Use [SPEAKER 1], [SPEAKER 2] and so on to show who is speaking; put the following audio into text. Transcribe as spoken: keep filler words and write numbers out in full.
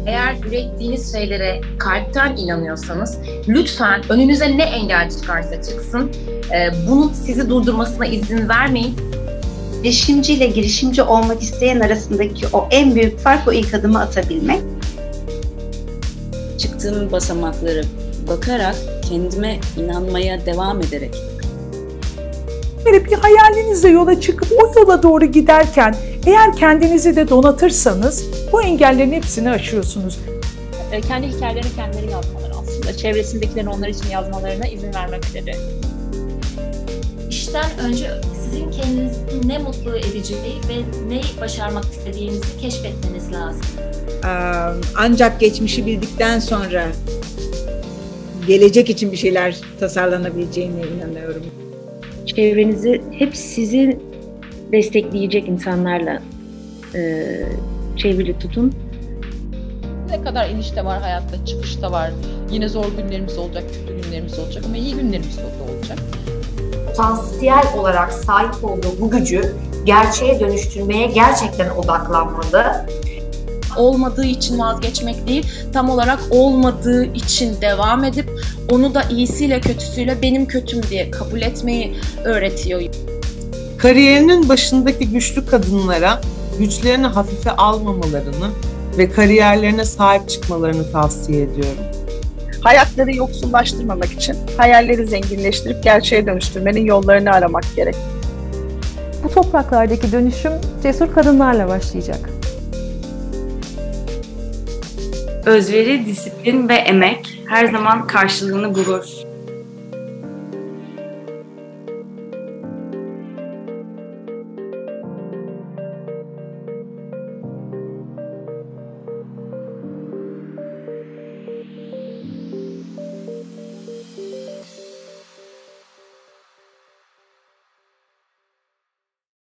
[SPEAKER 1] Eğer ürettiğiniz şeylere kalpten inanıyorsanız lütfen önünüze ne engel çıkarsa çıksın, bunun sizi durdurmasına izin vermeyin.
[SPEAKER 2] Girişimci ile girişimci olmak isteyen arasındaki o en büyük fark o ilk adımı atabilmek.
[SPEAKER 3] Çıktığım basamakları bakarak kendime inanmaya devam ederek.
[SPEAKER 4] Böyle bir hayalinizle yola çıkıp o yola doğru giderken eğer kendinizi de donatırsanız bu engellerin hepsini aşıyorsunuz.
[SPEAKER 5] Kendi hikayelerini kendileri yazmaları aslında. Çevresindekilerin onlar için yazmalarına izin vermemeleri.
[SPEAKER 6] İşten önce sizin kendinizi ne mutlu edeceği ve neyi başarmak istediğinizi keşfetmeniz lazım.
[SPEAKER 7] Ancak geçmişi bildikten sonra gelecek için bir şeyler tasarlanabileceğine inanıyorum.
[SPEAKER 8] Çevrenizi hep sizi destekleyecek insanlarla e, çevrili tutun.
[SPEAKER 5] Ne kadar inişte var hayatta, çıkışta var. Yine zor günlerimiz olacak, kötü günlerimiz olacak ama iyi günlerimiz de olacak.
[SPEAKER 9] Potansiyel olarak sahip olduğu bu gücü gerçeğe dönüştürmeye gerçekten odaklanmalı.
[SPEAKER 1] Olmadığı için vazgeçmek değil, tam olarak olmadığı için devam edip onu da iyisiyle kötüsüyle benim kötüm diye kabul etmeyi öğretiyor.
[SPEAKER 10] Kariyerinin başındaki güçlü kadınlara güçlerini hafife almamalarını ve kariyerlerine sahip çıkmalarını tavsiye ediyorum.
[SPEAKER 11] Hayatları yoksullaştırmamak için hayalleri zenginleştirip gerçeğe dönüştürmenin yollarını aramak gerek.
[SPEAKER 12] Bu topraklardaki dönüşüm cesur kadınlarla başlayacak.
[SPEAKER 13] Özveri, disiplin ve emek her zaman karşılığını bulur.